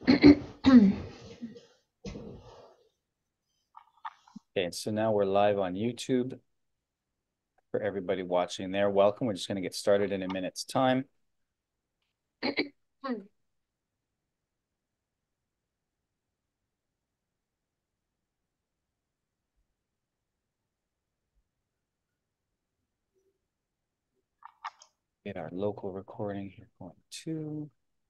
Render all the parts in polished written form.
Okay, so now we're live on YouTube for everybody watching there. Welcome. We're just going to get started in a minute's time. Get our local recording here going too.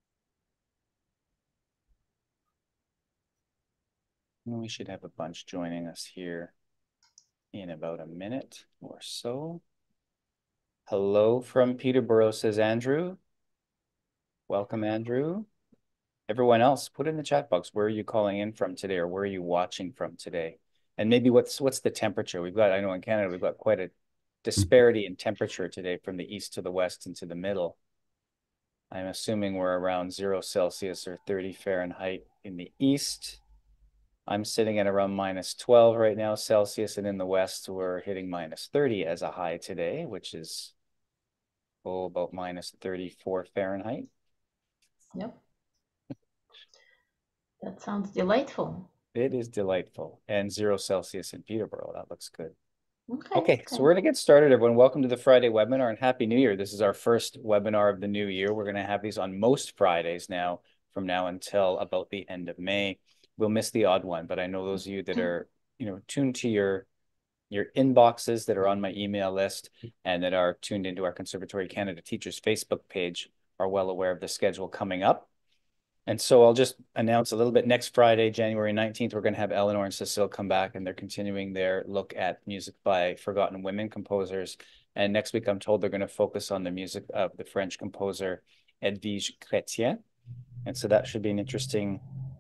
And we should have a bunch joining us here in about a minute or so. Hello from Peterborough, says Andrew. Welcome, Andrew. Everyone else, put in the chat box, where are you calling in from today, or where are you watching from today? And maybe what's the temperature? I know in Canada, we've got quite a disparity in temperature today from the east to the west and to the middle. I'm assuming we're around 0 Celsius or 30 Fahrenheit in the east. I'm sitting at around -12 right now Celsius, and in the west, we're hitting -30 as a high today, which is about -34 Fahrenheit. Yep. That sounds delightful. It is delightful. And 0 Celsius in Peterborough. That looks good. Okay. Okay, so we're going to get started, everyone. Welcome to the Friday webinar and Happy New Year. This is our first webinar of the new year. We're going to have these on most Fridays now, from now until about the end of May. We'll miss the odd one, but I know those of you that are, tuned to your inboxes, that are on my email list, and that are tuned into our Conservatory Canada Teachers Facebook page are well aware of the schedule coming up. And so I'll just announce a little bit. Next Friday, January 19th, we're going to have Eleanor and Cecile come back, and they're continuing their look at music by forgotten women composers. And next week, I'm told they're going to focus on the music of the French composer Edwige Chrétien. And so that should be an interesting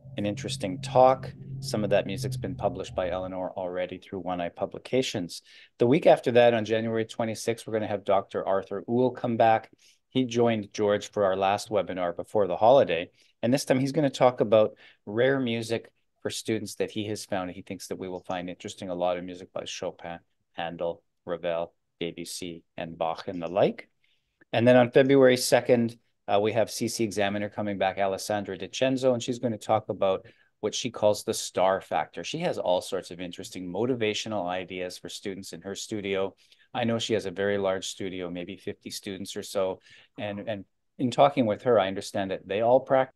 talk. Some of that music's been published by Eleanor already through One Eye Publications. The week after that, on January 26th, we're going to have Dr. Arthur Uhl come back. He joined George for our last webinar before the holiday. And this time he's going to talk about rare music for students that he has found and he thinks that we will find interesting. A lot of music by Chopin, Handel, Ravel, Debussy, and Bach and the like. And then on February 2nd, we have CC Examiner coming back, Alessandra DiCenzo, and she's going to talk about what she calls the star factor. She has all sorts of interesting motivational ideas for students in her studio. I know she has a very large studio, maybe 50 students or so. And in talking with her, I understand that they all practice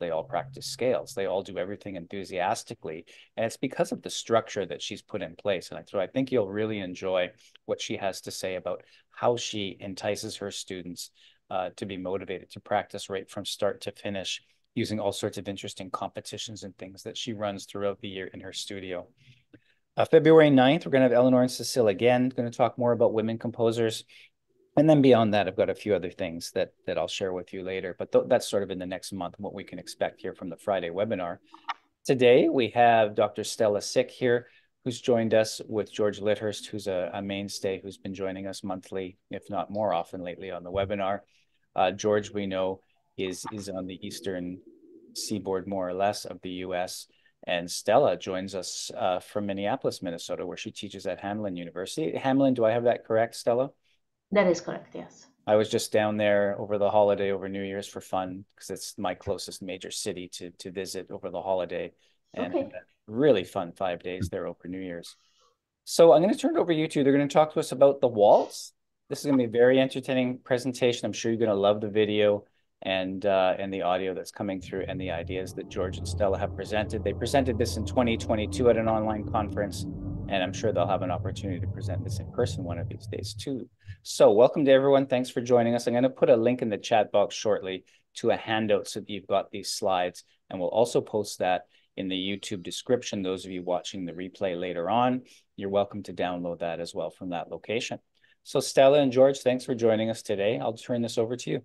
scales. They all do everything enthusiastically. And it's because of the structure that she's put in place. And so I think you'll really enjoy what she has to say about how she entices her students to be motivated to practice right from start to finish, using all sorts of interesting competitions and things that she runs throughout the year in her studio. February 9th, we're going to have Eleanor and Cecile again, going to talk more about women composers. And then beyond that, I've got a few other things that I'll share with you later. But that's sort of in the next month, what we can expect here from the Friday webinar. Today, we have Dr. Stella Sick here, who's joined us with George Litterst, who's a mainstay who's been joining us monthly, if not more often lately on the webinar. George, we know, is on the eastern seaboard, more or less, of the U.S., and Stella joins us from Minneapolis, Minnesota, where she teaches at Hamline University. Hamline, do I have that correct, Stella? That is correct, yes. I was just down there over the holiday, over New Year's, for fun, because it's my closest major city to visit over the holiday. And Okay. had a really fun 5 days there over New Year's. So I'm going to turn it over to you two. They're going to talk to us about the waltz. This is going to be a very entertaining presentation. I'm sure you're going to love the video and the audio that's coming through and the ideas that George and Stella have presented. They presented this in 2022 at an online conference, and I'm sure they'll have an opportunity to present this in person one of these days too. So welcome to everyone. Thanks for joining us. I'm going to put a link in the chat box shortly to a handout so that you've got these slides, and we'll also post that in the YouTube description. Those of you watching the replay later on, you're welcome to download that as well from that location. So Stella and George, thanks for joining us today. I'll turn this over to you.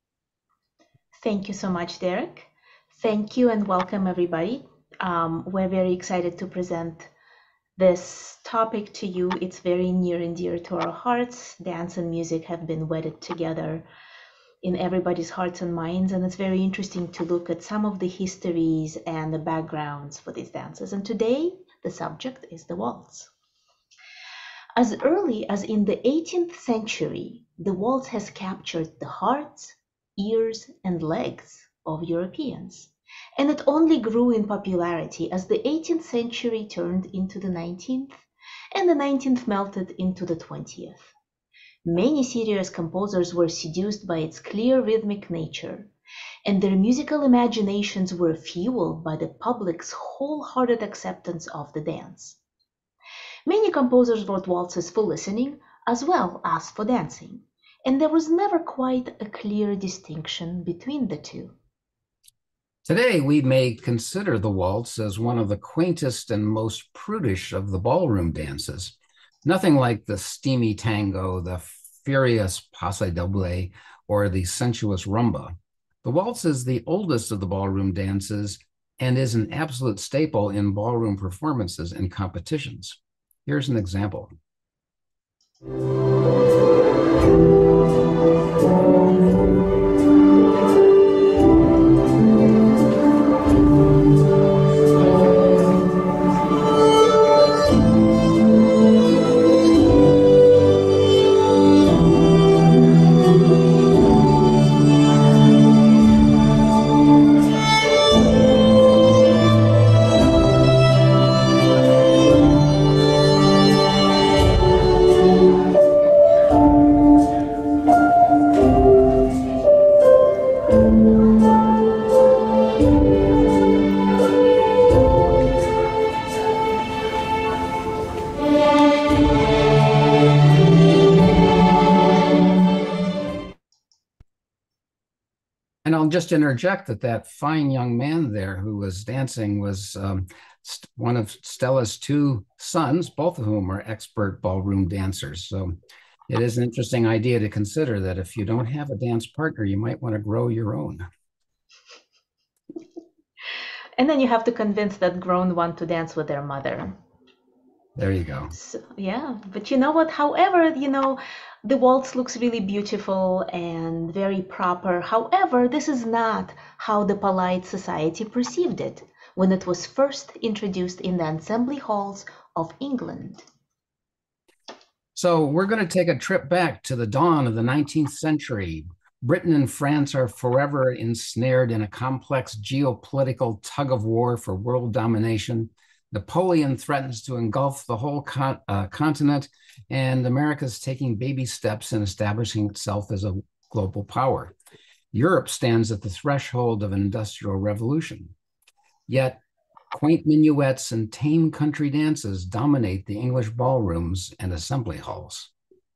Thank you so much, Derek. Thank you and welcome, everybody. We're very excited to present this topic to you. It's very near and dear to our hearts. Dance and music have been wedded together in everybody's hearts and minds, and it's very interesting to look at some of the histories and the backgrounds for these dances. And today, the subject is the waltz. As early as in the 18th century, the waltz has captured the hearts, ears, and legs of Europeans. And it only grew in popularity as the 18th century turned into the 19th, and the 19th melted into the 20th. Many serious composers were seduced by its clear rhythmic nature, and their musical imaginations were fueled by the public's wholehearted acceptance of the dance. Many composers wrote waltzes for listening as well as for dancing, and there was never quite a clear distinction between the two. Today, we may consider the waltz as one of the quaintest and most prudish of the ballroom dances. Nothing like the steamy tango, the furious paso doble, or the sensuous rumba. The waltz is the oldest of the ballroom dances and is an absolute staple in ballroom performances and competitions. Here's an example. And I'll just interject that that fine young man there who was dancing was one of Stella's two sons, both of whom are expert ballroom dancers. So it is an interesting idea to consider that if you don't have a dance partner, you might want to grow your own. And then you have to convince that grown one to dance with their mother. There you go. So, yeah, but you know what? However, the waltz looks really beautiful and very proper. However, this is not how the polite society perceived it when it was first introduced in the assembly halls of England. So we're going to take a trip back to the dawn of the 19th century. Britain and France are forever ensnared in a complex geopolitical tug of war for world domination. Napoleon threatens to engulf the whole continent, and America's taking baby steps in establishing itself as a global power. Europe stands at the threshold of an industrial revolution. Yet, quaint minuets and tame country dances dominate the English ballrooms and assembly halls.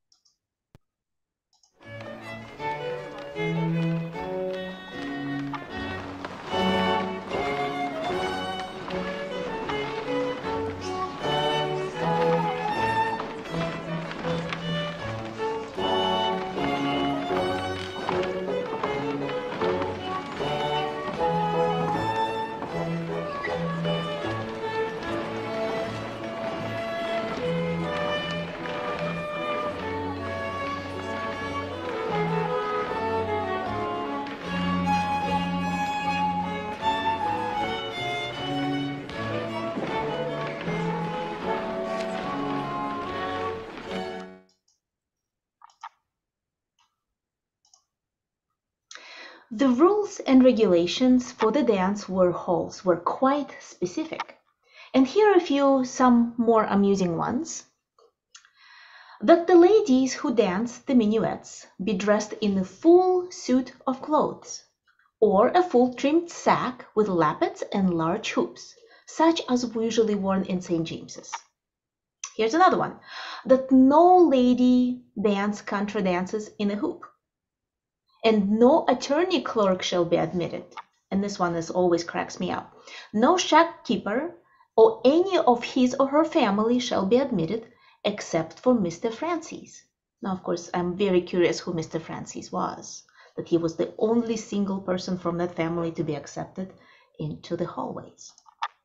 The rules and regulations for the dance halls were quite specific. And here are some more amusing ones. That the ladies who danced the minuets be dressed in a full suit of clothes, or a full trimmed sack with lappets and large hoops, such as were usually worn in St. James's. Here's another one. That no lady dance contra dances in a hoop, and no attorney clerk shall be admitted. And this one always cracks me up. No shopkeeper or any of his or her family shall be admitted except for Mr. Francis. Now, of course, I'm very curious who Mr. Francis was, that he was the only single person from that family to be accepted into the hallways.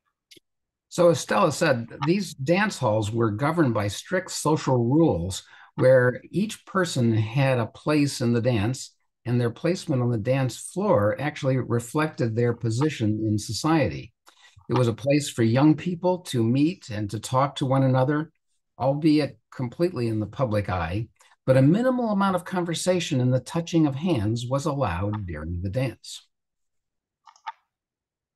So as Stella said, these dance halls were governed by strict social rules where each person had a place in the dance, and their placement on the dance floor actually reflected their position in society. It was a place for young people to meet and to talk to one another, albeit completely in the public eye, but a minimal amount of conversation and the touching of hands was allowed during the dance.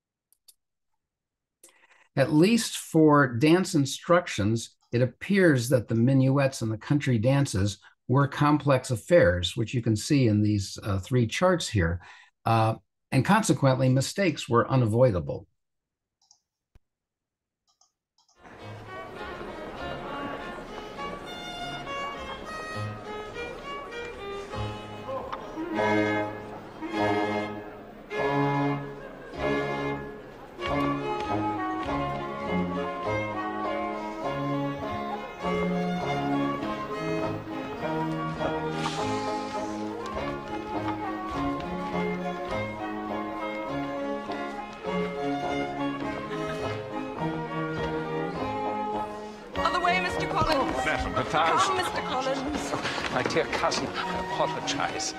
At least for dance instructions, it appears that the minuets and the country dances were complex affairs, which you can see in these three charts here. And consequently, mistakes were unavoidable. Come, Mr. Collins. Oh, my dear cousin, I apologize.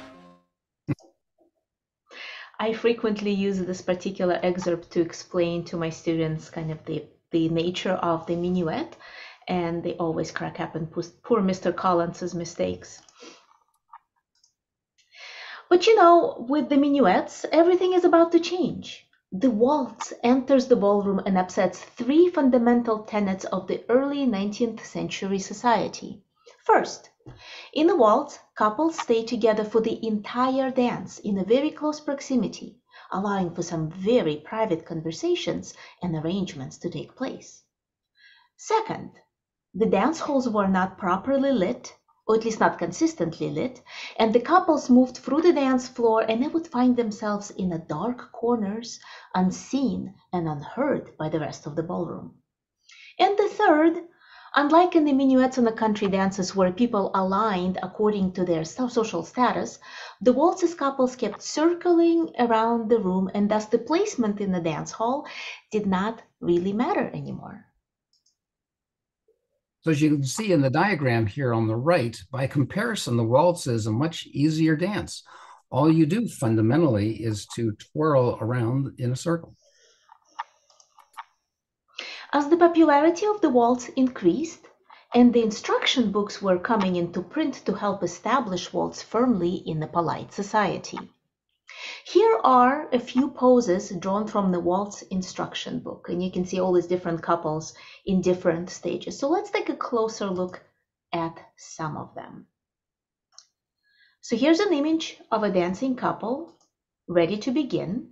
I frequently use this particular excerpt to explain to my students kind of the nature of the minuet, and they always crack up and poor Mr. Collins's mistakes. But you know, with the minuets, everything is about to change. The waltz enters the ballroom and upsets three fundamental tenets of the early 19th century society. First, in the waltz, couples stay together for the entire dance in a very close proximity, allowing for some very private conversations and arrangements to take place. Second, the dance halls were not properly lit, or at least not consistently lit, and the couples moved through the dance floor and they would find themselves in the dark corners, unseen and unheard by the rest of the ballroom. And the third, unlike in the minuets and the country dances where people aligned according to their social status, the waltzes couples kept circling around the room, and thus the placement in the dance hall did not really matter anymore. So as you can see in the diagram here on the right, by comparison, the waltz is a much easier dance. All you do fundamentally is to twirl around in a circle. As the popularity of the waltz increased, and the instruction books were coming into print to help establish waltz firmly in a polite society. Here are a few poses drawn from the waltz instruction book, and you can see all these different couples in different stages. So let's take a closer look at some of them. So here's an image of a dancing couple ready to begin.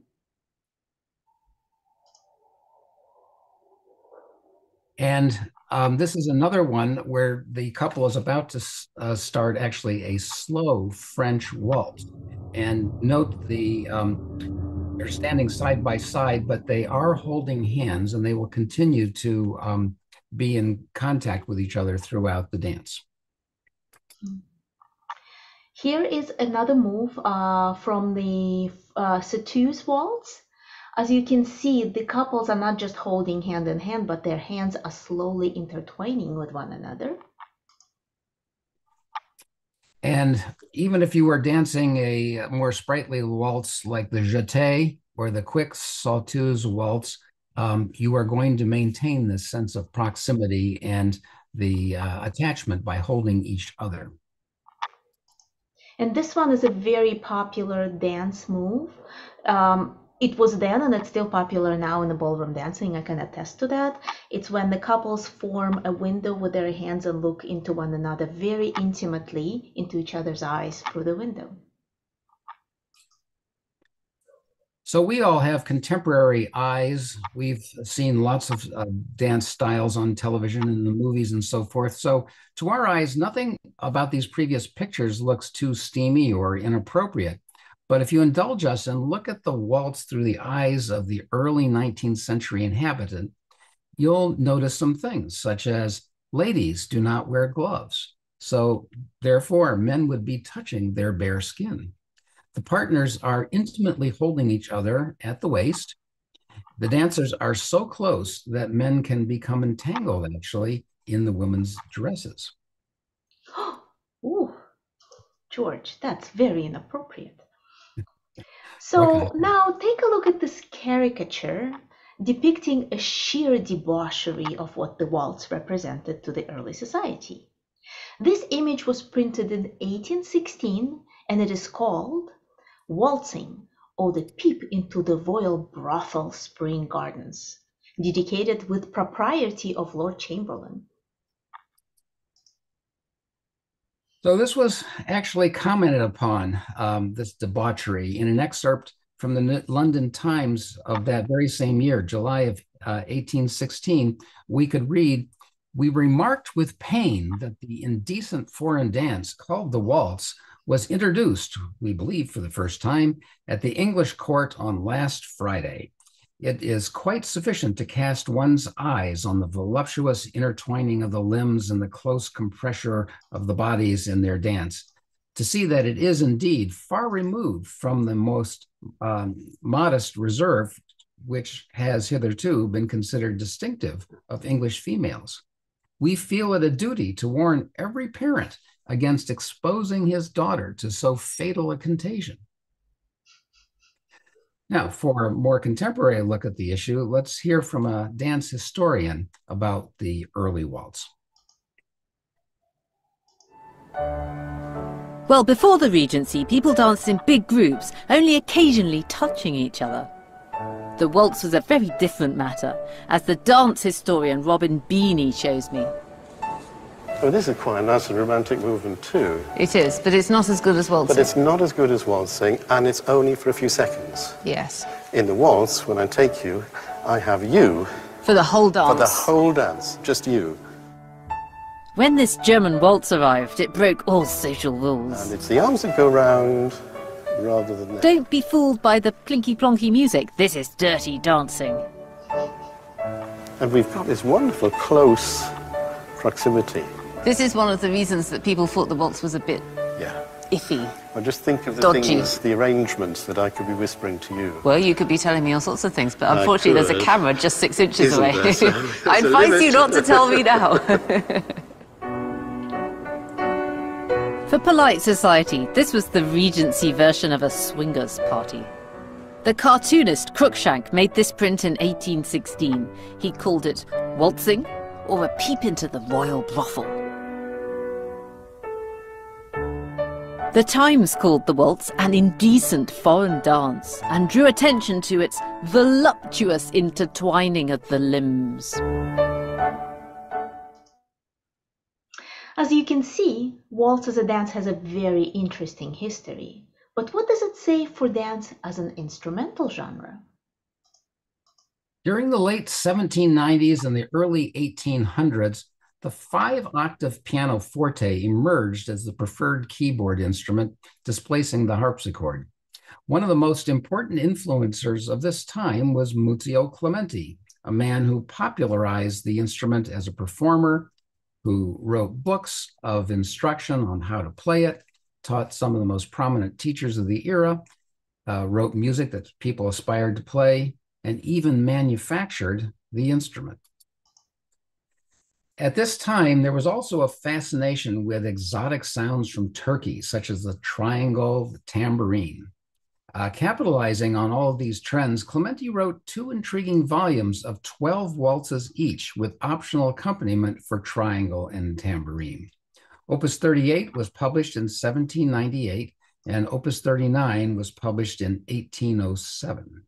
And this is another one where the couple is about to start actually a slow French waltz. And note they're standing side by side, but they are holding hands, and they will continue to be in contact with each other throughout the dance. Here is another move from the Satou's waltz. As you can see, the couples are not just holding hand in hand, but their hands are slowly intertwining with one another. And even if you are dancing a more sprightly waltz like the jeté or the quick Satou's waltz, you are going to maintain this sense of proximity and the attachment by holding each other. And this one is a very popular dance move. It was then, and it's still popular now in the ballroom dancing. I can attest to that. It's when the couples form a window with their hands and look into one another very intimately into each other's eyes through the window. So we all have contemporary eyes. We've seen lots of dance styles on television and the movies and so forth. So to our eyes, nothing about these previous pictures looks too steamy or inappropriate. But if you indulge us and look at the waltz through the eyes of the early 19th century inhabitant, you'll notice some things, such as ladies do not wear gloves. So therefore, men would be touching their bare skin. The partners are intimately holding each other at the waist. The dancers are so close that men can become entangled, actually, in the women's dresses. Ooh, George, that's very inappropriate. So now take a look at this caricature depicting a sheer debauchery of what the waltz represented to the early society. This image was printed in 1816, and it is called Waltzing, or the Peep into the Royal Brothel Spring Gardens. dedicated with propriety of Lord Chamberlain. So this was actually commented upon, this debauchery, in an excerpt from the London Times of that very same year, July of 1816. We could read, "We remarked with pain that the indecent foreign dance called the waltz was introduced, we believe for the first time, at the English court on last Friday. It is quite sufficient to cast one's eyes on the voluptuous intertwining of the limbs and the close compressure of the bodies in their dance, to see that it is indeed far removed from the most modest reserve which has hitherto been considered distinctive of English females. We feel it a duty to warn every parent against exposing his daughter to so fatal a contagion." Now, for a more contemporary look at the issue, let's hear from a dance historian about the early waltz. Well, before the Regency, people danced in big groups, only occasionally touching each other. The waltz was a very different matter, as the dance historian Robin Beanie shows me. Oh, this is quite a nice and romantic movement too. It is, but it's not as good as waltzing. But it's not as good as waltzing, and it's only for a few seconds. Yes. In the waltz, when I take you, I have you. For the whole dance. For the whole dance, just you. When this German waltz arrived, it broke all social rules. And it's the arms that go round rather than the... Don't be fooled by the plinky-plonky music. This is dirty dancing. And we've got this wonderful close proximity. This is one of the reasons that people thought the waltz was a bit iffy. I just think of the dodgy things, the arrangements that I could be whispering to you. Well, you could be telling me all sorts of things, but unfortunately there's a camera just 6 inches Isn't away. there, Sam? I advise you not to tell me now. For polite society, this was the Regency version of a swingers' party. The cartoonist Cruikshank made this print in 1816. He called it waltzing, or a peep into the royal brothel. The Times called the waltz an indecent foreign dance and drew attention to its voluptuous intertwining of the limbs. As you can see, waltz as a dance has a very interesting history. But what does it say for dance as an instrumental genre? During the late 1790s and the early 1800s, the 5-octave pianoforte emerged as the preferred keyboard instrument, displacing the harpsichord. One of the most important influencers of this time was Muzio Clementi, a man who popularized the instrument as a performer, who wrote books of instruction on how to play it, taught some of the most prominent teachers of the era, wrote music that people aspired to play, and even manufactured the instrument. At this time, there was also a fascination with exotic sounds from Turkey, such as the triangle, the tambourine. Capitalizing on all of these trends, Clementi wrote 2 intriguing volumes of 12 waltzes each, with optional accompaniment for triangle and tambourine. Opus 38 was published in 1798, and Opus 39 was published in 1807.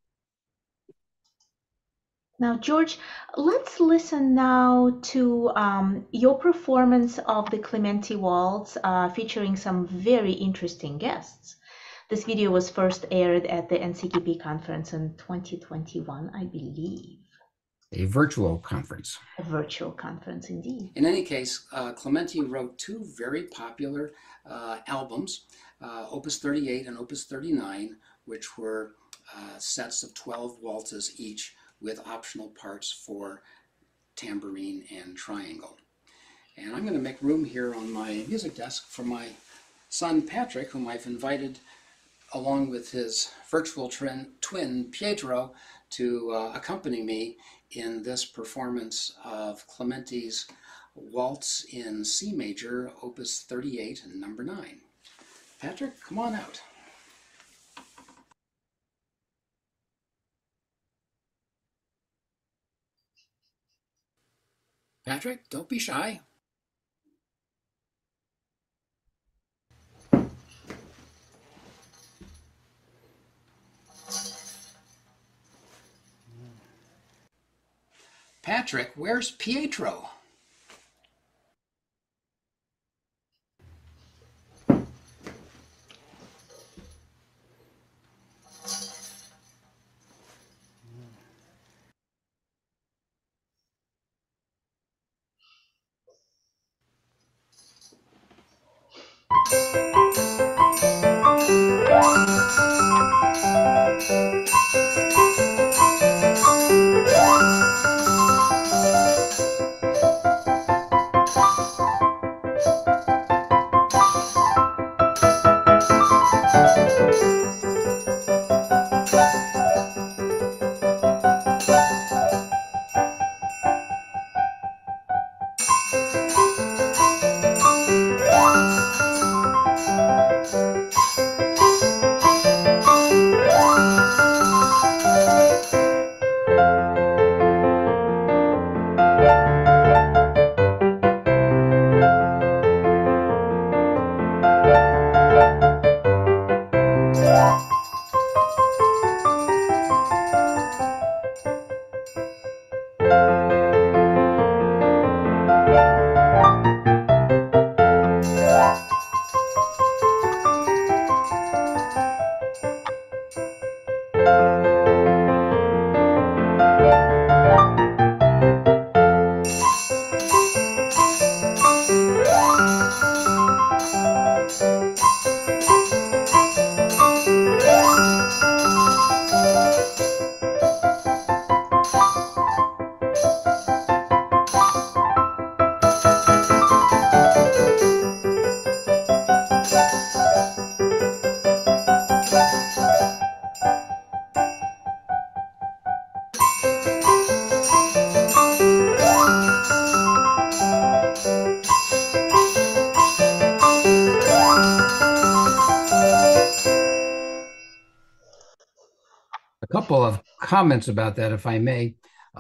Now, George, let's listen now to your performance of the Clementi Waltz, featuring some very interesting guests. This video was first aired at the NCKP conference in 2021, I believe. A virtual conference. A virtual conference, indeed. In any case, Clementi wrote 2 very popular albums, Opus 38 and Opus 39, which were sets of 12 waltzes each, with optional parts for tambourine and triangle. And I'm going to make room here on my music desk for my son Patrick, whom I've invited along with his virtual twin Pietro to accompany me in this performance of Clementi's Waltz in C major, Opus 38 and number 9. Patrick, come on out. Patrick, don't be shy. Patrick, where's Pietro? A couple of comments about that, if I may.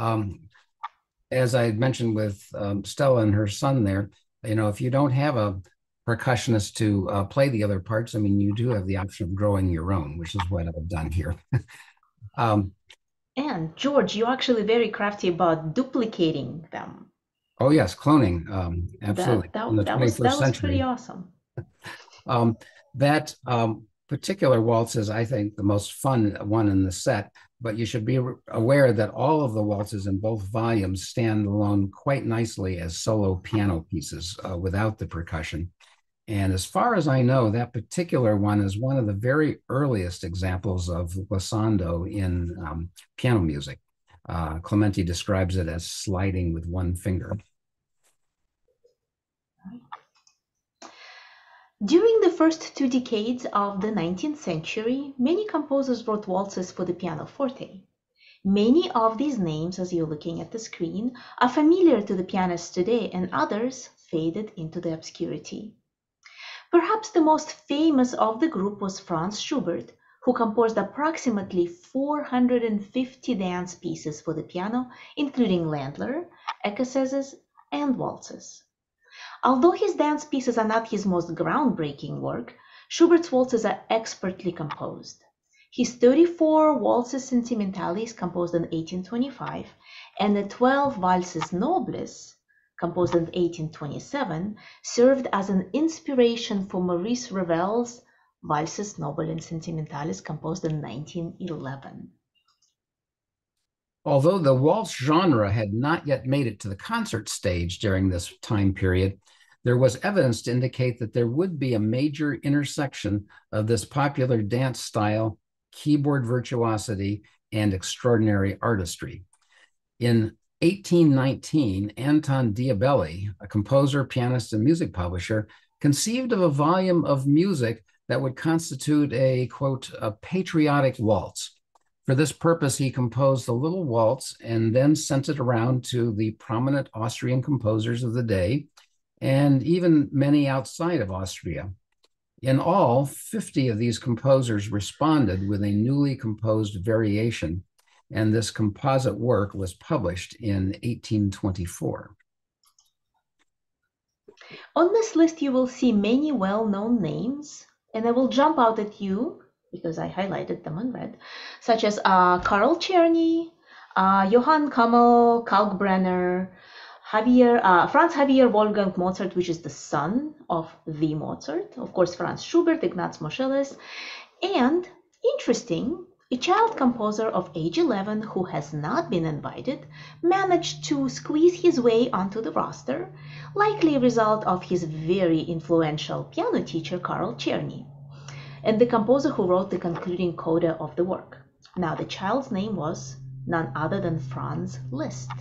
As I mentioned with Stella and her son there, if you don't have a percussionist to play the other parts, I mean, you do have the option of growing your own, which is what I've done here. And George, you're actually very crafty about duplicating them. Oh yes, cloning, absolutely. In the 21st was century. pretty awesome. That particular waltz is, I think, the most fun one in the set, but you should be aware that all of the waltzes in both volumes stand alone quite nicely as solo piano pieces without the percussion. And as far as I know, that particular one is one of the very earliest examples of glissando in piano music. Clementi describes it as sliding with one finger. During the first 2 decades of the 19th century, many composers wrote waltzes for the pianoforte. Many of these names, as you're looking at the screen, are familiar to the pianists today, and others faded into the obscurity. Perhaps the most famous of the group was Franz Schubert, who composed approximately 450 dance pieces for the piano, including Ländler, écossaise, and waltzes. Although his dance pieces are not his most groundbreaking work, Schubert's waltzes are expertly composed. His 34 waltzes sentimentales, composed in 1825, and the 12 valses nobles, composed in 1827, served as an inspiration for Maurice Ravel's valses nobles and sentimentales, composed in 1911. Although the waltz genre had not yet made it to the concert stage during this time period, there was evidence to indicate that there would be a major intersection of this popular dance style, keyboard virtuosity, and extraordinary artistry. In 1819, Anton Diabelli, a composer, pianist, and music publisher, conceived of a volume of music that would constitute a, quote, a patriotic waltz. For this purpose, he composed the little waltz and then sent it around to the prominent Austrian composers of the day, and even many outside of Austria. In all, 50 of these composers responded with a newly composed variation, and this composite work was published in 1824. On this list, you will see many well-known names, and I will jump out at you because I highlighted them in red, such as Karl Czerny, Johann Kammel, Kalkbrenner, Franz Javier Wolfgang Mozart, which is the son of the Mozart, of course, Franz Schubert, Ignaz Moscheles, and interesting, a child composer of age 11 who has not been invited managed to squeeze his way onto the roster, likely a result of his very influential piano teacher Karl Czerny, and the composer who wrote the concluding coda of the work. Now, the child's name was none other than Franz Liszt.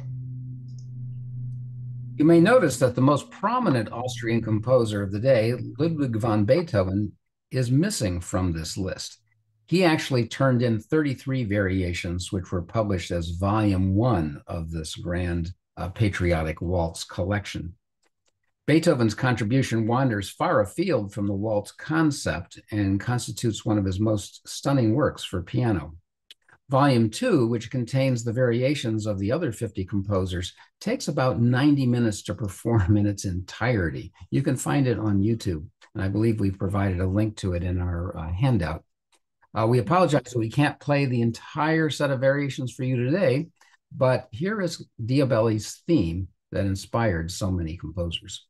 You may notice that the most prominent Austrian composer of the day, Ludwig van Beethoven, is missing from this list. He actually turned in 33 variations, which were published as volume 1 of this grand patriotic waltz collection. Beethoven's contribution wanders far afield from the waltz concept and constitutes one of his most stunning works for piano. Volume 2, which contains the variations of the other 50 composers, takes about 90 minutes to perform in its entirety. You can find it on YouTube, and I believe we've provided a link to it in our handout. We apologize that we can't play the entire set of variations for you today, but here is Diabelli's theme that inspired so many composers.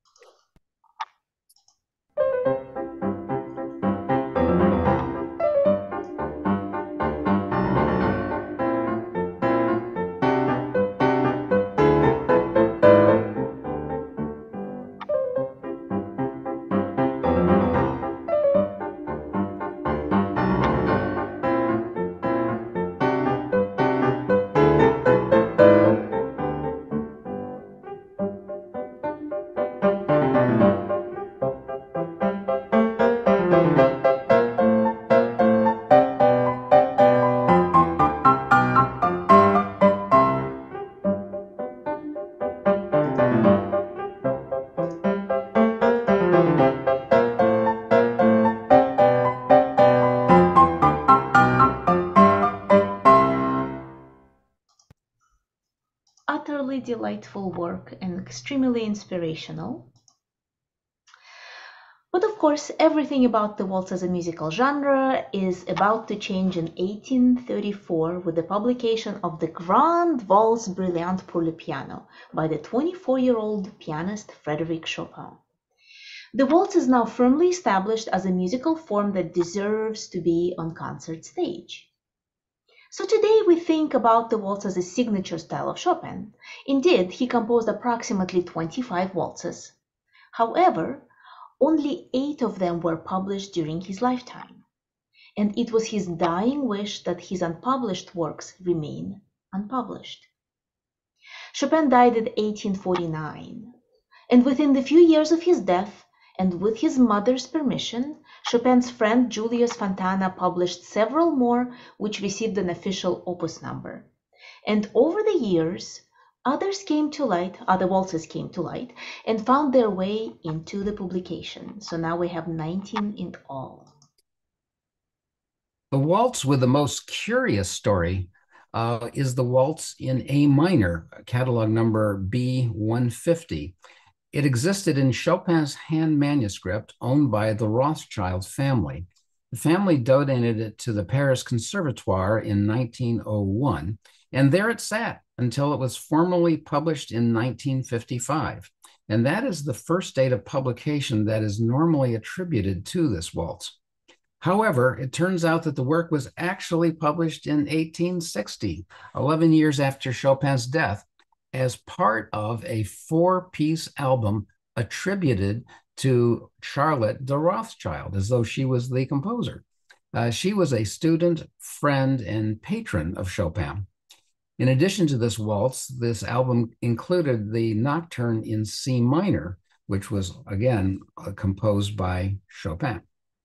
Utterly delightful work and extremely inspirational. But of course, everything about the waltz as a musical genre is about to change in 1834 with the publication of the Grande Valse Brillante pour le piano by the 24-year-old pianist Frédéric Chopin. The waltz is now firmly established as a musical form that deserves to be on concert stage. So today we think about the waltz as a signature style of Chopin. Indeed, he composed approximately 25 waltzes. However, only 8 of them were published during his lifetime, and it was his dying wish that his unpublished works remain unpublished. Chopin died in 1849, and within the few years of his death, and with his mother's permission, Chopin's friend Julius Fontana published several more which received an official opus number. And over the years, other waltzes came to light and found their way into the publication. So now we have 19 in all. The waltz with the most curious story is the waltz in A minor, catalog number B150. It existed in Chopin's hand manuscript owned by the Rothschild family. The family donated it to the Paris Conservatoire in 1901, and there it sat until it was formally published in 1955. And that is the first date of publication that is normally attributed to this waltz. However, it turns out that the work was actually published in 1860, 11 years after Chopin's death, as part of a 4-piece album attributed to Charlotte de Rothschild, as though she was the composer. She was a student, friend, and patron of Chopin. In addition to this waltz, this album included the Nocturne in C minor, which was, again, composed by Chopin.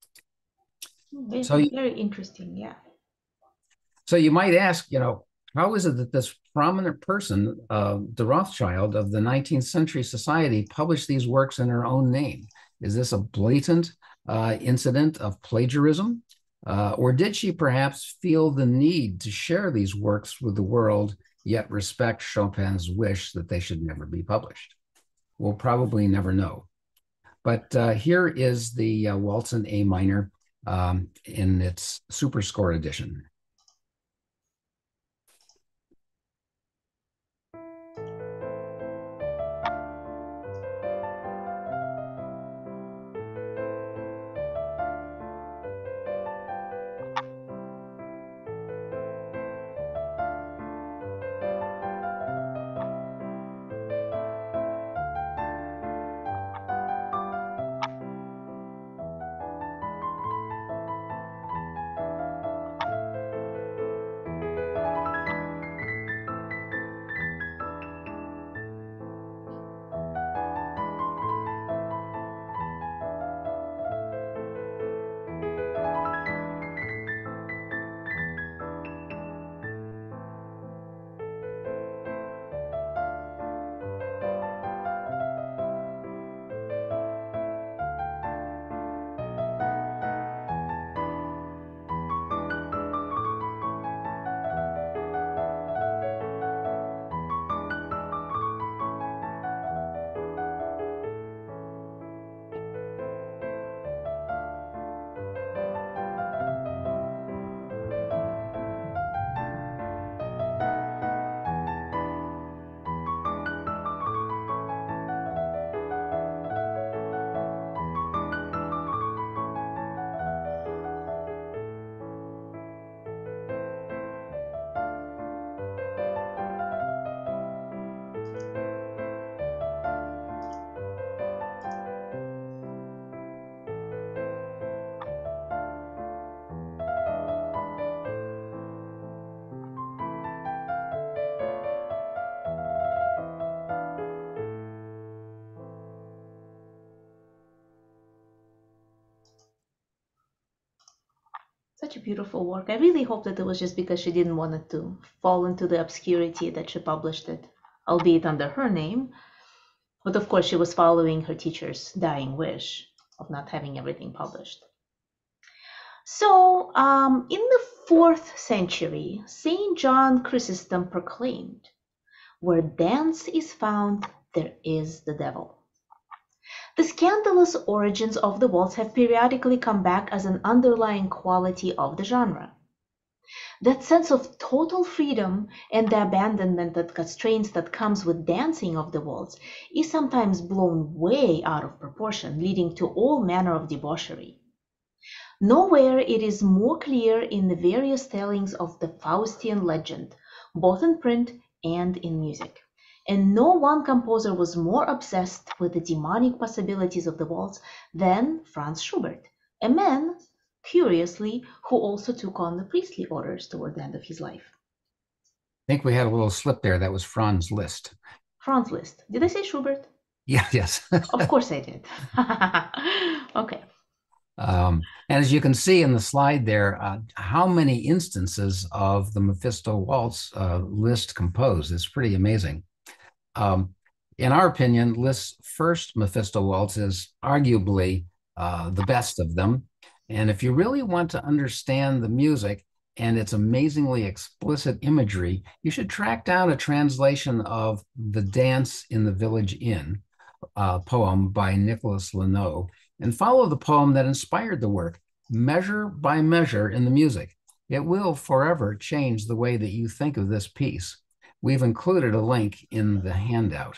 Very interesting, yeah. So you might ask, how is it that this prominent person, the Rothschild of the 19th century society, published these works in her own name? Is this a blatant incident of plagiarism? Or did she perhaps feel the need to share these works with the world, yet respect Chopin's wish that they should never be published? We'll probably never know. But here is the Waltz in A minor in its super score edition. such a beautiful work. I really hope that it was just because she didn't want it to fall into the obscurity that she published it, albeit under her name. But of course, she was following her teacher's dying wish of not having everything published. So, in the 4th century, Saint John Chrysostom proclaimed, "Where dance is found, there is the devil." The scandalous origins of the waltz have periodically come back as an underlying quality of the genre. That sense of total freedom and the abandonment that constraints that comes with dancing of the waltz is sometimes blown way out of proportion, leading to all manner of debauchery. Nowhere it is more clear in the various tellings of the Faustian legend, both in print and in music. And no one composer was more obsessed with the demonic possibilities of the waltz than Franz Schubert, a man, curiously, who also took on the priestly orders toward the end of his life. I think we had a little slip there. That was Franz Liszt. Franz Liszt. Did I say Schubert? Yeah, yes. Of course I did. Okay. And as you can see in the slide there, how many instances of the Mephisto Waltz Liszt composed? It's pretty amazing. In our opinion, Liszt's first Mephisto Waltz is arguably the best of them. And if you really want to understand the music and its amazingly explicit imagery, you should track down a translation of The Dance in the Village Inn, poem by Nicholas Lanoux, and follow the poem that inspired the work, measure by measure in the music. It will forever change the way that you think of this piece. We've included a link in the handout.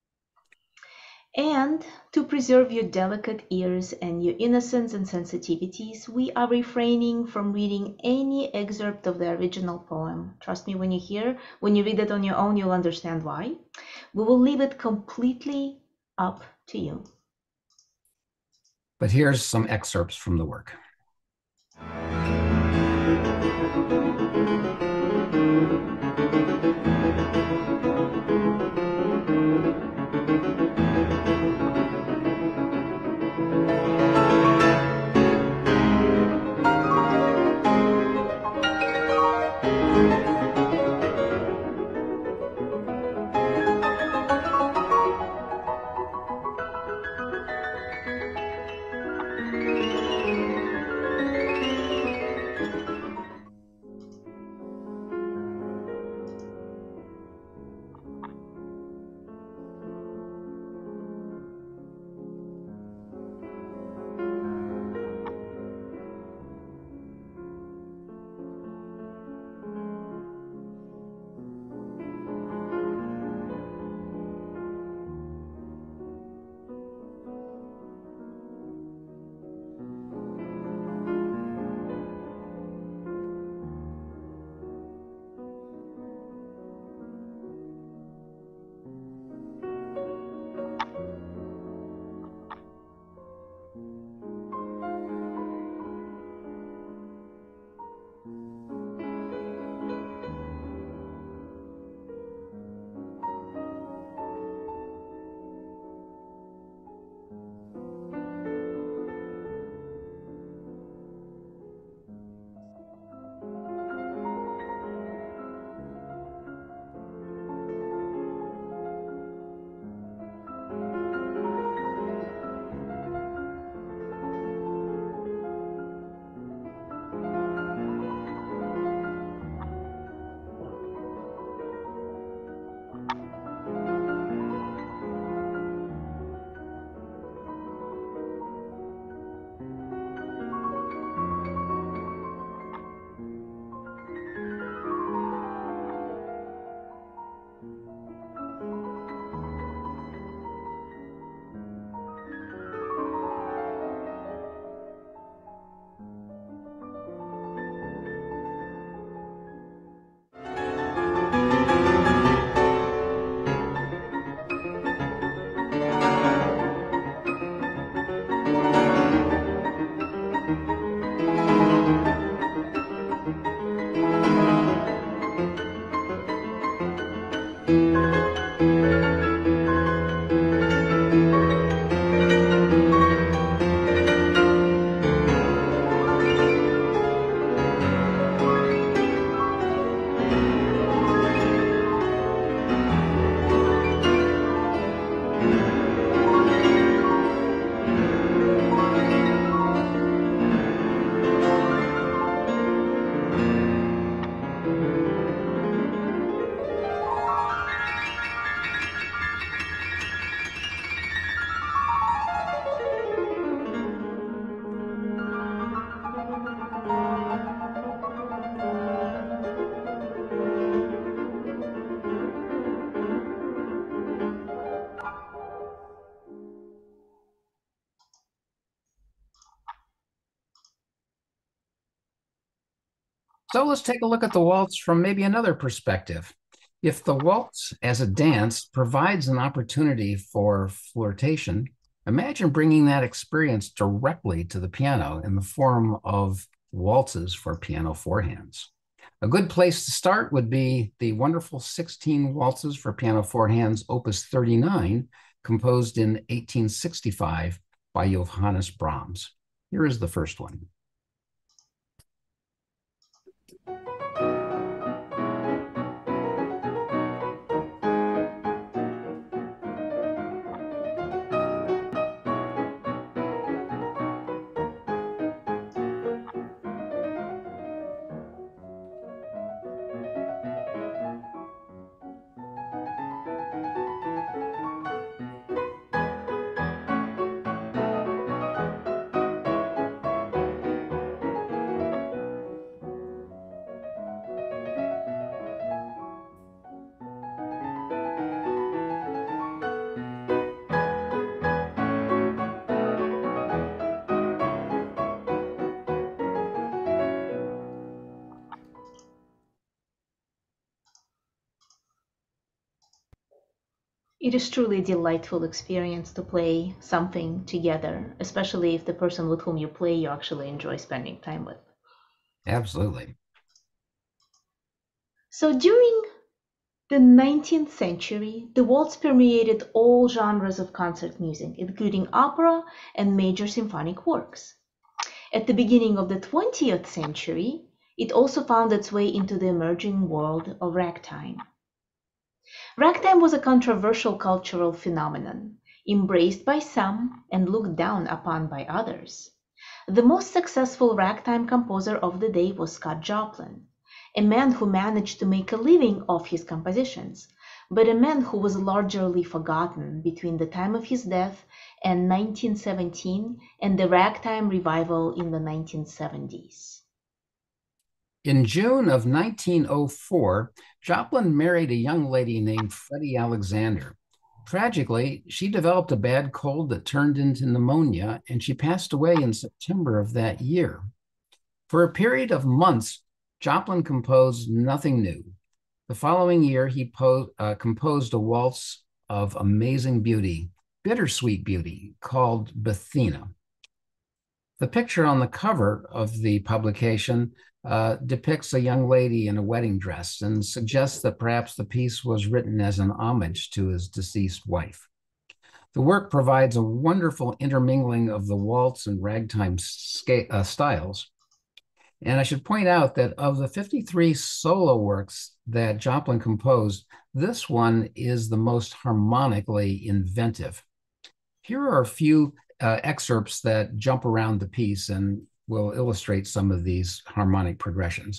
And to preserve your delicate ears and your innocence and sensitivities, we are refraining from reading any excerpt of the original poem. Trust me, when you read it on your own, you'll understand why. We will leave it completely up to you. But here's some excerpts from the work. So let's take a look at the waltz from maybe another perspective. If the waltz as a dance provides an opportunity for flirtation, imagine bringing that experience directly to the piano in the form of waltzes for piano four hands. A good place to start would be the wonderful 16 waltzes for piano four hands, Opus 39, composed in 1865 by Johannes Brahms. Here is the first one. It is truly a delightful experience to play something together, especially if the person with whom you play you actually enjoy spending time with. Absolutely. So during the 19th century, the waltz permeated all genres of concert music, including opera and major symphonic works. At the beginning of the 20th century, it also found its way into the emerging world of ragtime. Ragtime was a controversial cultural phenomenon, embraced by some and looked down upon by others. The most successful ragtime composer of the day was Scott Joplin, a man who managed to make a living off his compositions, but a man who was largely forgotten between the time of his death and 1917 and the ragtime revival in the 1970s. In June of 1904, Joplin married a young lady named Freddie Alexander. Tragically, she developed a bad cold that turned into pneumonia, and she passed away in September of that year. For a period of months, Joplin composed nothing new. The following year, he composed a waltz of amazing beauty, bittersweet beauty, called Bethina. The picture on the cover of the publication depicts a young lady in a wedding dress and suggests that perhaps the piece was written as an homage to his deceased wife. The work provides a wonderful intermingling of the waltz and ragtime styles. And I should point out that of the 53 solo works that Joplin composed, this one is the most harmonically inventive. Here are a few excerpts that jump around the piece and will illustrate some of these harmonic progressions.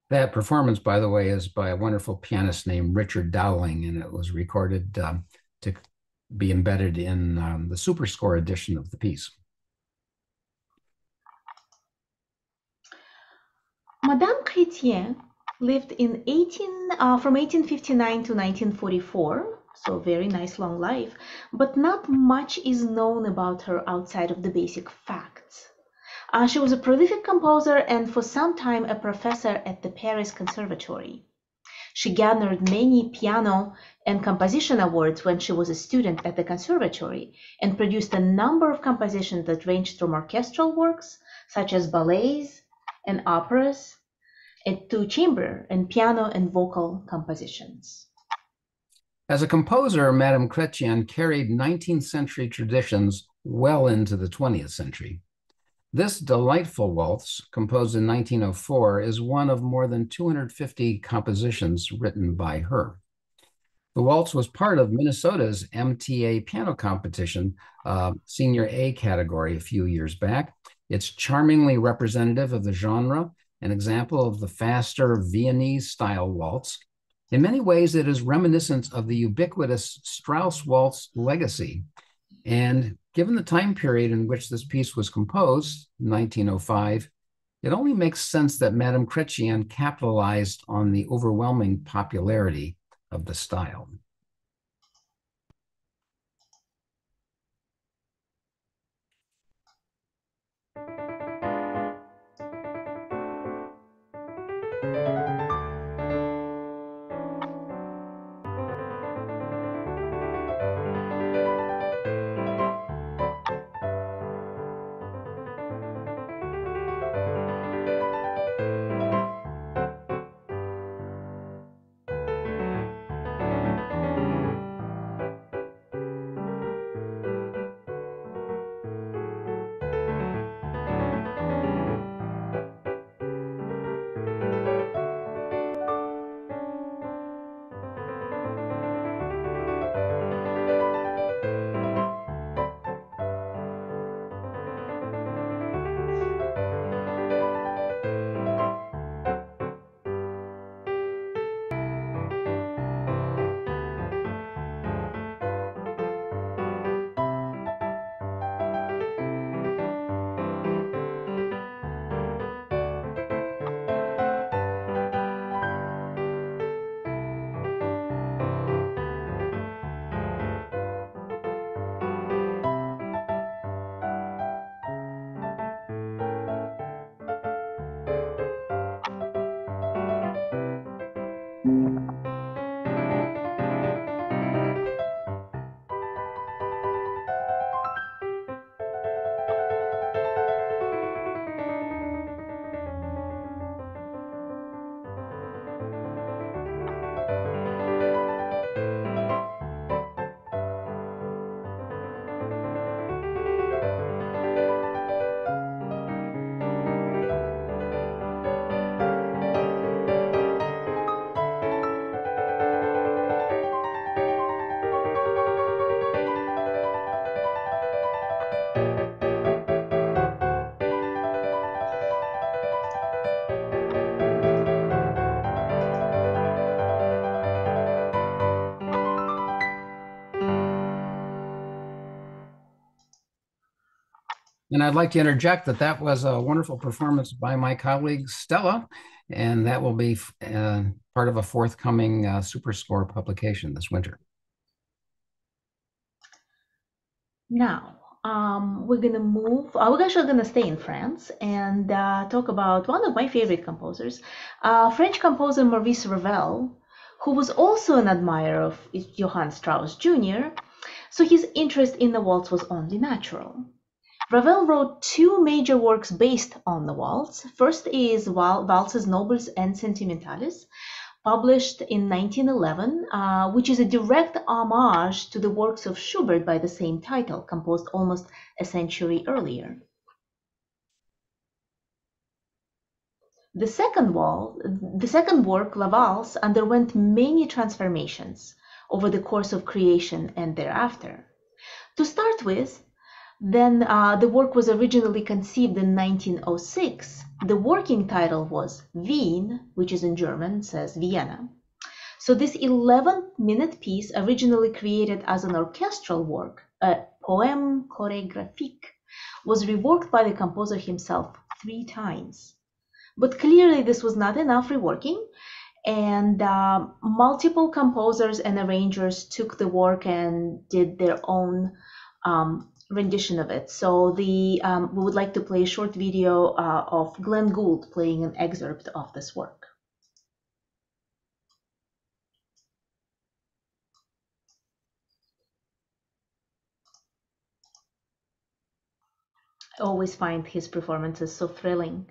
That performance, by the way, is by a wonderful pianist named Richard Dowling, and it was recorded to be embedded in the Superscore edition of the piece. Madame Chrétien lived from 1859 to 1944, so a very nice long life, but not much is known about her outside of the basic facts. She was a prolific composer and for some time a professor at the Paris Conservatory. She garnered many piano and composition awards when she was a student at the Conservatory and produced a number of compositions that ranged from orchestral works, such as ballets and operas, to chamber and piano and vocal compositions. As a composer, Madame Chrétien carried 19th century traditions well into the 20th century. This delightful waltz, composed in 1904, is one of more than 250 compositions written by her. The waltz was part of Minnesota's MTA piano competition, Senior A category a few years back. It's charmingly representative of the genre, an example of the faster Viennese-style waltz. In many ways, it is reminiscent of the ubiquitous Strauss waltz legacy. And given the time period in which this piece was composed, 1905, it only makes sense that Madame Chrétien capitalized on the overwhelming popularity of the style. And I'd like to interject that that was a wonderful performance by my colleague, Stella, and that will be part of a forthcoming Superscore publication this winter. Now, we're going to move, we're actually going to stay in France and talk about one of my favorite composers, French composer Maurice Ravel, who was also an admirer of Johann Strauss Jr., so his interest in the waltz was only natural. Ravel wrote two major works based on the waltz. First is Waltzes Nobles and Sentimentales, published in 1911, which is a direct homage to the works of Schubert by the same title, composed almost a century earlier. The second work, La Valse, underwent many transformations over the course of creation and thereafter. To start with, Then the work was originally conceived in 1906. The working title was Wien, which is in German, says Vienna. So this 11-minute piece, originally created as an orchestral work, a poème chorégraphique, was reworked by the composer himself 3 times. But clearly this was not enough reworking, and multiple composers and arrangers took the work and did their own rendition of it. So we would like to play a short video of Glenn Gould playing an excerpt of this work. I always find his performances so thrilling.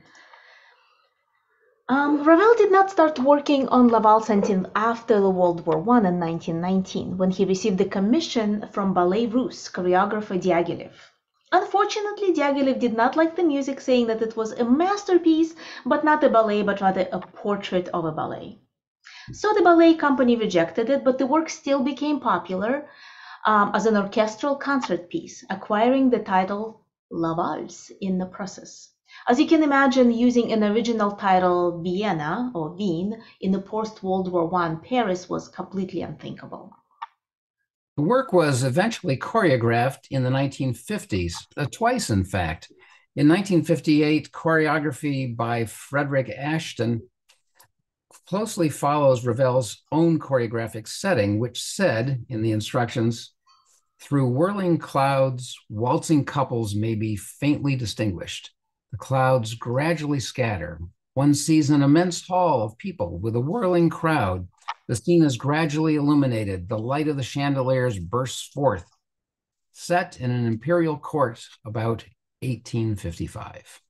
Ravel did not start working on La Valse until after World War I in 1919, when he received the commission from Ballet Russe choreographer Diaghilev. Unfortunately, Diaghilev did not like the music, saying that it was a masterpiece, but not a ballet, but rather a portrait of a ballet. So the ballet company rejected it, but the work still became popular as an orchestral concert piece, acquiring the title La Valse in the process. As you can imagine, using an original title Vienna or Wien in the post-World War I Paris was completely unthinkable. The work was eventually choreographed in the 1950s, twice in fact. In 1958, choreography by Frederick Ashton closely follows Ravel's own choreographic setting, which said in the instructions, "Through whirling clouds, waltzing couples may be faintly distinguished. The clouds gradually scatter. One sees an immense hall of people with a whirling crowd. The scene is gradually illuminated. The light of the chandeliers bursts forth." Set in an imperial court about 1855.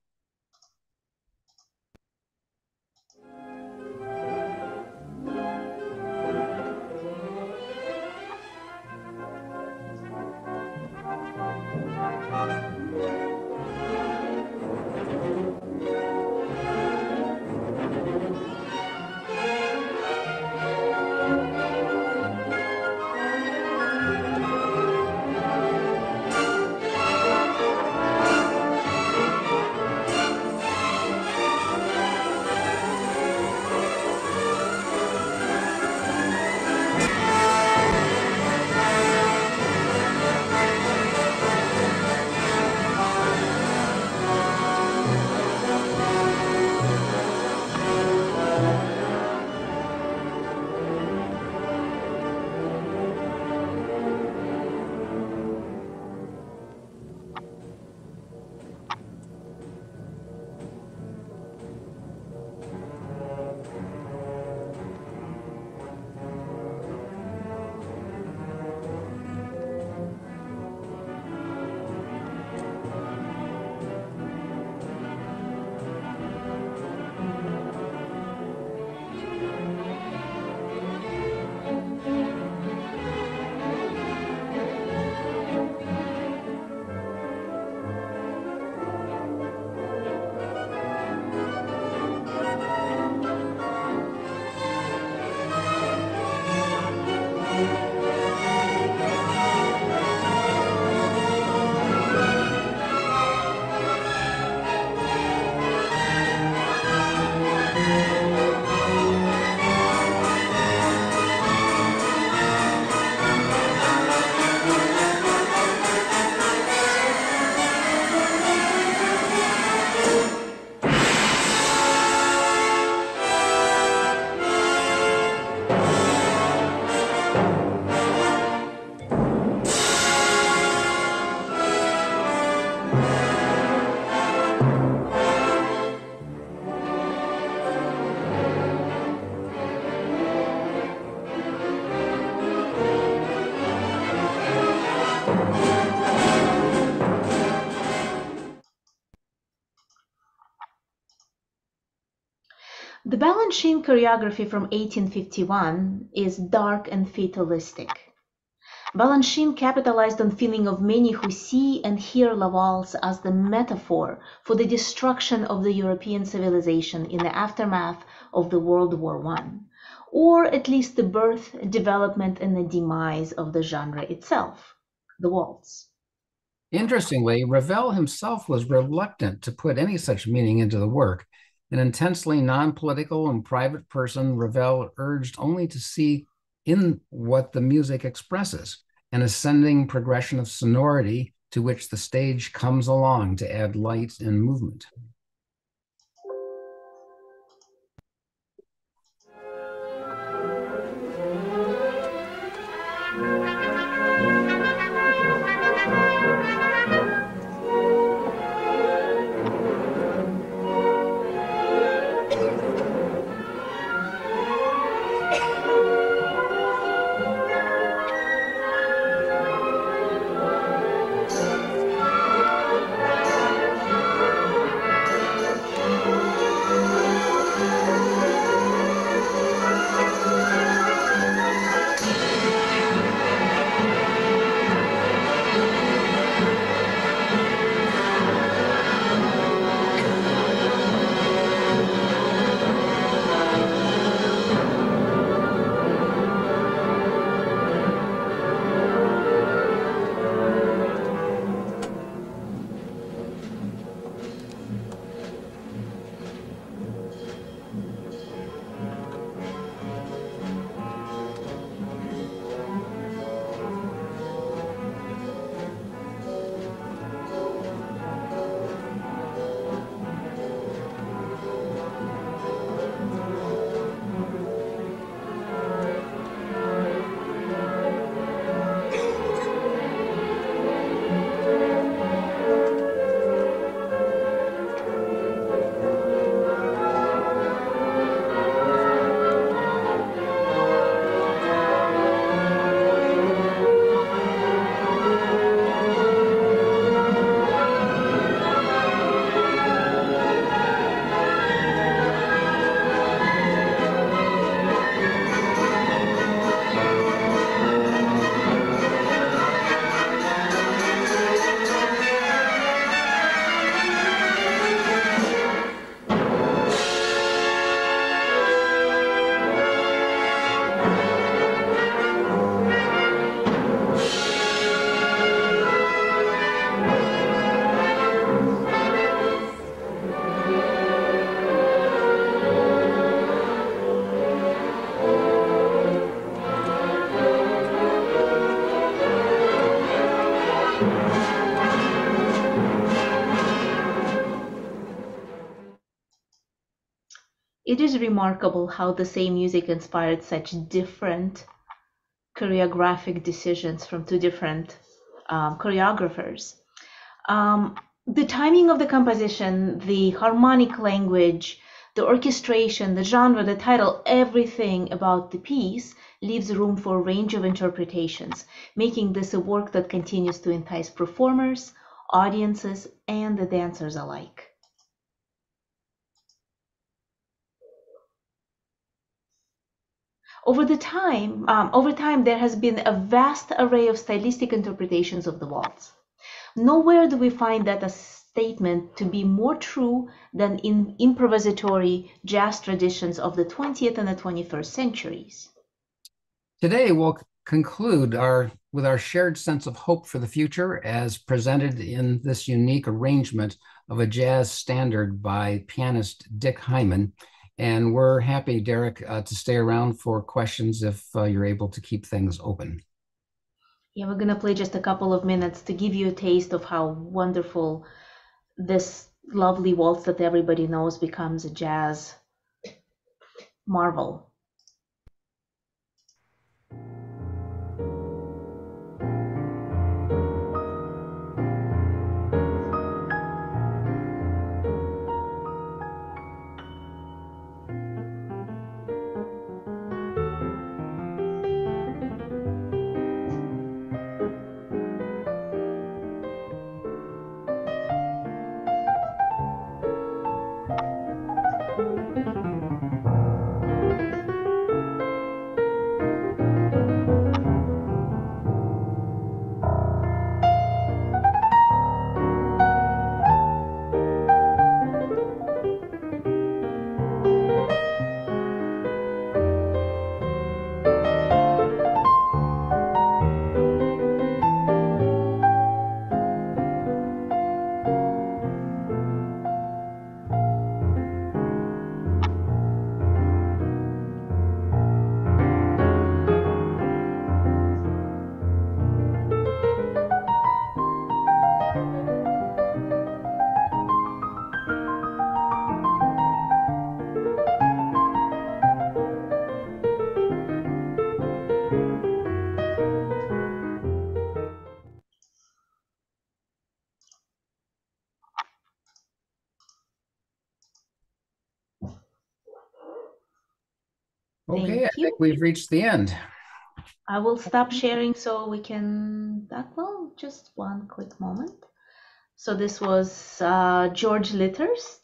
The Balanchine choreography from 1851 is dark and fatalistic. Balanchine capitalized on feeling of many who see and hear La Valse as the metaphor for the destruction of the European civilization in the aftermath of the World War I, or at least the birth, development, and the demise of the genre itself, the waltz. Interestingly, Ravel himself was reluctant to put any such meaning into the work. An intensely non-political and private person, Ravel urged only to see in what the music expresses, an ascending progression of sonority to which the stage comes along to add light and movement. It is remarkable how the same music inspired such different choreographic decisions from two different choreographers. The timing of the composition, the harmonic language, the orchestration, the genre, the title, everything about the piece leaves room for a range of interpretations, making this a work that continues to entice performers, audiences, and the dancers alike. Over time, there has been a vast array of stylistic interpretations of the waltz. Nowhere do we find that a statement to be more true than in improvisatory jazz traditions of the 20th and the 21st centuries. Today, we'll conclude with our shared sense of hope for the future as presented in this unique arrangement of a jazz standard by pianist Dick Hyman. And we're happy, Derek, to stay around for questions if you're able to keep things open. Yeah, we're going to play just a couple of minutes to give you a taste of how wonderful this lovely waltz that everybody knows becomes a jazz marvel. Okay, I Thank you. think we've reached the end. I will stop sharing so we can, well, just one quick moment. So this was George Litterst.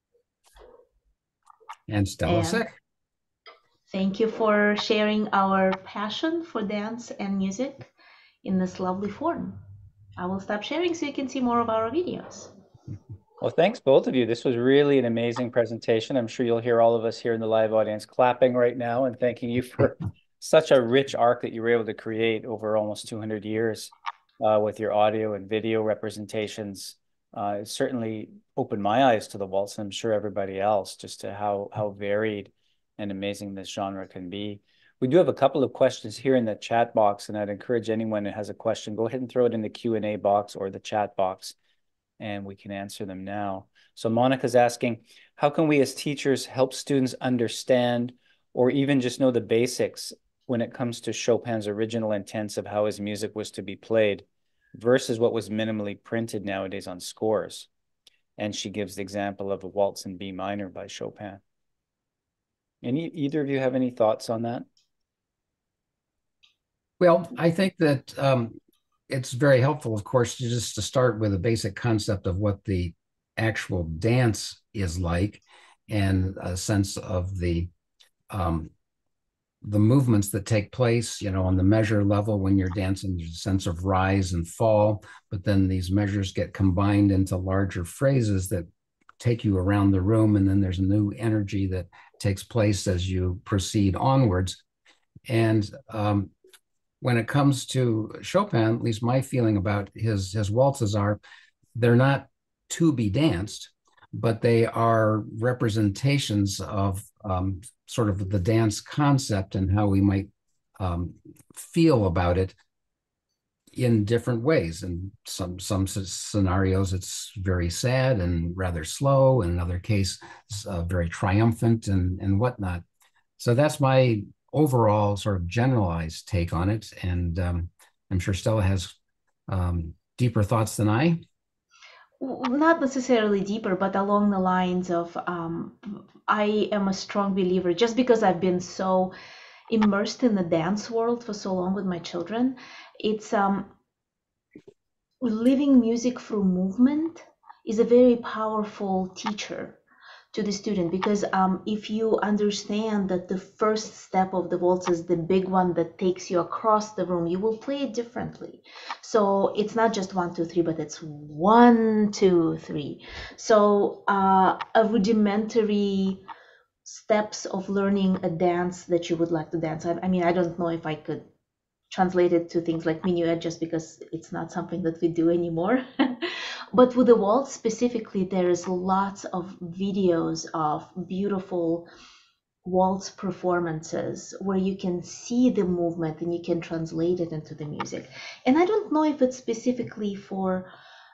And Stella And Sick. thank you for sharing our passion for dance and music in this lovely form. I will stop sharing so you can see more of our videos. Well, thanks both of you. This was really an amazing presentation. I'm sure you'll hear all of us here in the live audience clapping right now and thanking you for such a rich arc that you were able to create over almost 200 years with your audio and video representations. It certainly opened my eyes to the waltz, and I'm sure everybody else, just to how varied and amazing this genre can be. We do have a couple of questions here in the chat box, and I'd encourage anyone who has a question, go ahead and throw it in the Q&A box or the chat box, and we can answer them now. So Monica's asking, how can we as teachers help students understand or even just know the basics when it comes to Chopin's original intents of how his music was to be played versus what was minimally printed nowadays on scores? And she gives the example of a waltz in B minor by Chopin. Either of you have any thoughts on that? Well, I think that it's very helpful, of course, to start with a basic concept of what the actual dance is like and a sense of the movements that take place, on the measure level when you're dancing, there's a sense of rise and fall, but then these measures get combined into larger phrases that take you around the room, and then there's a new energy that takes place as you proceed onwards. And when it comes to Chopin, at least my feeling about his waltzes are, they're not to be danced, but they are representations of sort of the dance concept and how we might feel about it in different ways. In some scenarios, it's very sad and rather slow. In another case, it's very triumphant and whatnot. So that's my overall sort of generalized take on it. And I'm sure Stella has deeper thoughts than I. Not necessarily deeper, but along the lines of I am a strong believer, just because I've been so immersed in the dance world for so long with my children, it's living music through movement is a very powerful teacher to the student, because if you understand that the first step of the waltz is the big one that takes you across the room, you will play it differently. So it's not just 1 2 3, but it's 1 2 3. So a rudimentary steps of learning a dance that you would like to dance. I mean, I don't know if I could translate it to things like minuet, just because it's not something that we do anymore. But with the waltz specifically, there is lots of videos of beautiful waltz performances where you can see the movement and you can translate it into the music. And I don't know if it's specifically for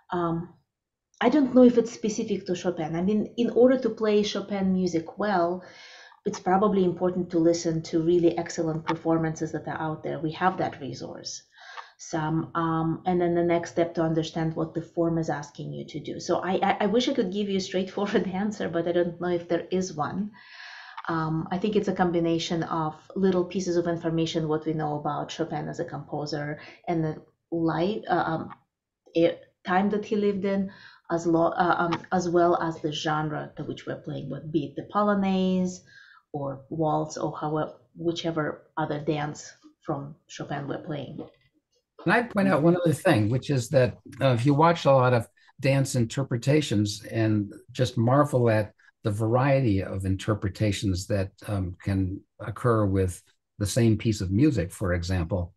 I don't know if it's specific to Chopin. I mean, in order to play Chopin music well, it's probably important to listen to really excellent performances that are out there. We have that resource. And then the next step to understand what the form is asking you to do. So I wish I could give you a straightforward answer, but I don't know if there is one. I think it's a combination of little pieces of information, what we know about Chopin as a composer, and the life, time that he lived in, as well as the genre to which we're playing with, be it the Polonaise or waltz or whichever other dance from Chopin we're playing. And I'd point out one other thing, which is that if you watch a lot of dance interpretations and just marvel at the variety of interpretations that can occur with the same piece of music, for example,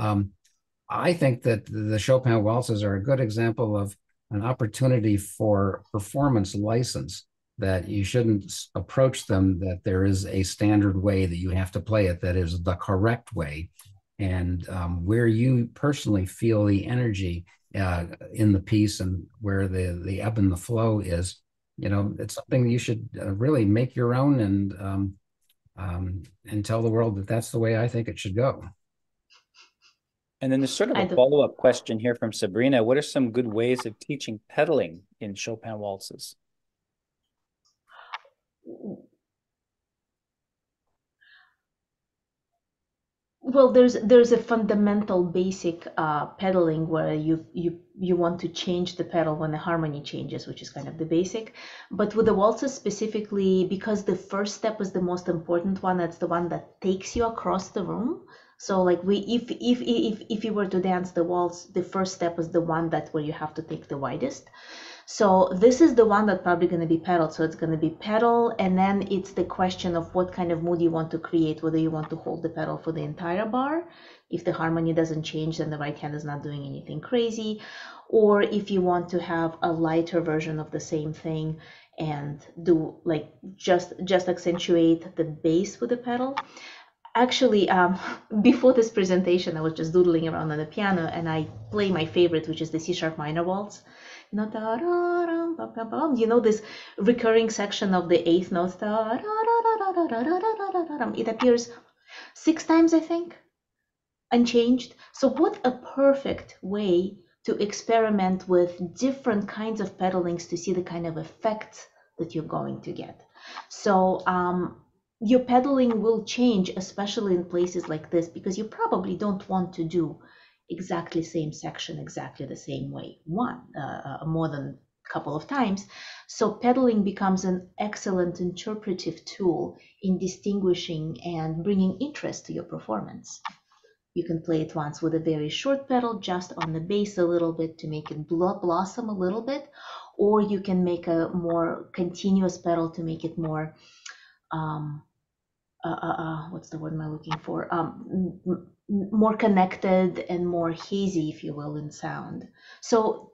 I think that the Chopin waltzes are a good example of an opportunity for performance license, that you shouldn't approach them that there is a standard way that you have to play it that is the correct way. And where you personally feel the energy in the piece and where the ebb and the flow is, it's something that you should really make your own and tell the world that that's the way I think it should go. And then there's sort of a follow-up question here from Sabrina. What are some good ways of teaching pedaling in Chopin waltzes? Well, there's a fundamental basic pedaling where you want to change the pedal when the harmony changes, which is kind of the basic. But with the waltzes specifically, because the first step is the most important one, that's the one that takes you across the room. So like if you were to dance the waltz, the first step is the one that where you have to take the widest. So this is the one that's probably going to be pedal. So it's going to be pedal, and then it's the question of what kind of mood you want to create, whether you want to hold the pedal for the entire bar. If the harmony doesn't change, then the right hand is not doing anything crazy. Or if you want to have a lighter version of the same thing and do like just accentuate the bass with the pedal. Actually, before this presentation, I was just doodling around on the piano, and I play my favorite, which is the C sharp minor waltz. You know this recurring section of the eighth note. It appears 6 times, I think, unchanged. So what a perfect way to experiment with different kinds of pedalings to see the kind of effects that you're going to get. So your pedaling will change, especially in places like this, because you probably don't want to do exactly same section exactly the same way more than a couple of times. So pedaling becomes an excellent interpretive tool in distinguishing and bringing interest to your performance. You can play it once with a very short pedal, just on the bass a little bit to make it blossom a little bit, or you can make a more continuous pedal to make it more what's the word am I looking for? More connected and more hazy, if you will, in sound. So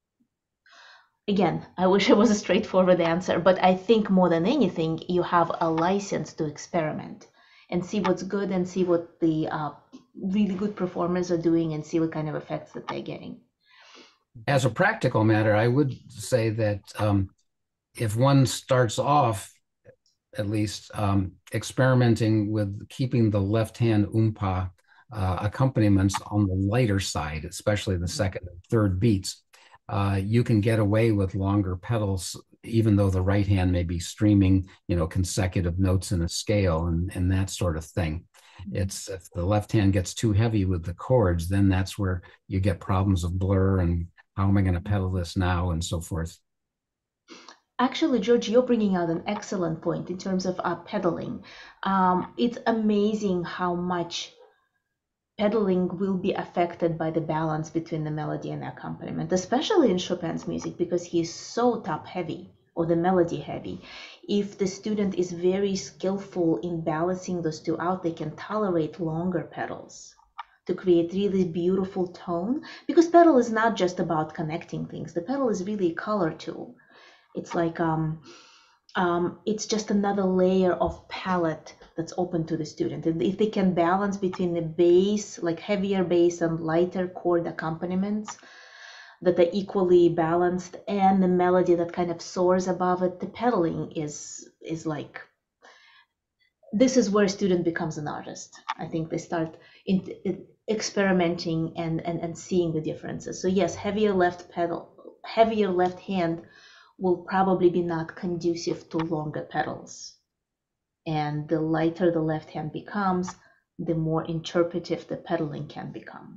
again, I wish it was a straightforward answer, but I think more than anything, you have a license to experiment and see what's good and see what the really good performers are doing and see what kind of effects that they're getting. As a practical matter, I would say that if one starts off at least experimenting with keeping the left hand oompa accompaniments on the lighter side, especially the second and third beats, you can get away with longer pedals, even though the right hand may be streaming, consecutive notes in a scale and that sort of thing. It's if the left hand gets too heavy with the chords, then that's where you get problems of blur and how am I going to pedal this now and so forth. Actually, George, you're bringing out an excellent point in terms of pedaling. It's amazing how much pedaling will be affected by the balance between the melody and the accompaniment, especially in Chopin's music, because he's so top heavy or the melody heavy. If the student is very skillful in balancing those two out, they can tolerate longer pedals to create really beautiful tone, because pedal is not just about connecting things. The pedal is really a color tool. It's like it's just another layer of palette that's open to the student. And if they can balance between the bass, like heavier bass and lighter chord accompaniments that are equally balanced, and the melody that kind of soars above it, the pedaling is like, this is where a student becomes an artist. I think they start experimenting and seeing the differences. So yes, heavier left hand will probably be not conducive to longer pedals. And the lighter the left hand becomes, the more interpretive the pedaling can become.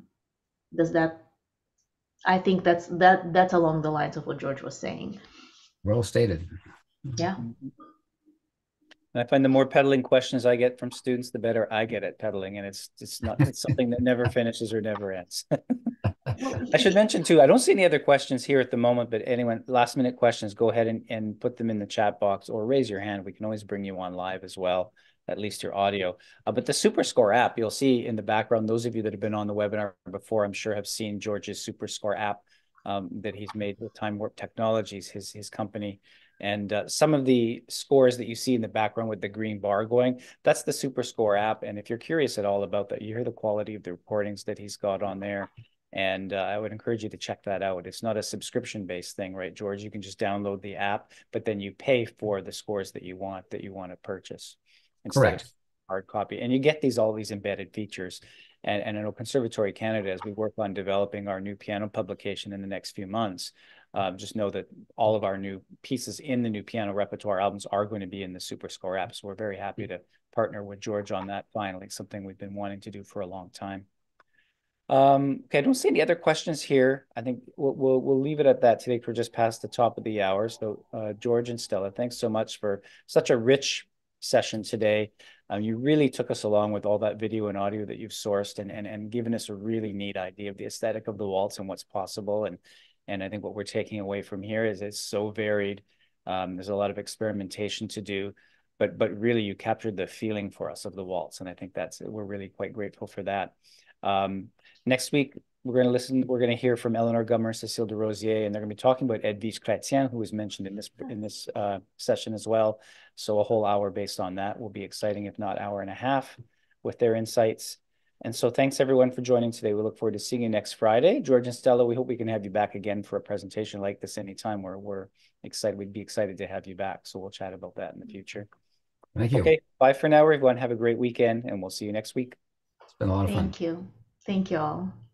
I think that's along the lines of what George was saying. Well stated. Yeah. And I find the more pedaling questions I get from students, the better I get at pedaling. And it's something that never finishes or never ends. I should mention too, I don't see any other questions here at the moment, but anyone, last minute questions, go ahead and put them in the chat box or raise your hand. We can always bring you on live as well, at least your audio. But the SuperScore app, you'll see in the background, those of you that have been on the webinar before, I'm sure have seen George's SuperScore app that he's made with Time Warp Technologies, his company. And some of the scores that you see in the background with the green bar going, that's the SuperScore app. And if you're curious at all about that, you hear the quality of the recordings that he's got on there. And I would encourage you to check that out. It's not a subscription-based thing, right, George? You can just download the app, but then you pay for the scores that you want to purchase instead Correct. of hard copy. And you get all these embedded features. And I know Conservatory Canada, as we work on developing our new piano publication in the next few months, just know that all of our new pieces in the new piano repertoire albums are going to be in the SuperScore app. So we're very happy to partner with George on that finally, something we've been wanting to do for a long time. Okay, I don't see any other questions here. I think we'll leave it at that today. We're just past the top of the hour. So George and Stella, thanks so much for such a rich session today. You really took us along with all that video and audio that you've sourced and given us a really neat idea of the aesthetic of the waltz and what's possible. And I think what we're taking away from here is it's so varied. There's a lot of experimentation to do, but really you captured the feeling for us of the waltz. And I think we're really quite grateful for that. Next week, we're going to hear from Eleanor Gummer, Cécile de Rosier, and they're going to be talking about Edwige Chrétien, who was mentioned in this session as well. So a whole hour based on that will be exciting, if not hour and a half, with their insights. And so thanks everyone for joining today. We look forward to seeing you next Friday. George and Stella, we hope we can have you back again for a presentation like this anytime. We're excited. We'd be excited to have you back. So we'll chat about that in the future. Thank you. Okay, bye for now, everyone. Have a great weekend, and we'll see you next week. It's been a lot of fun. Thank you. Thank you all.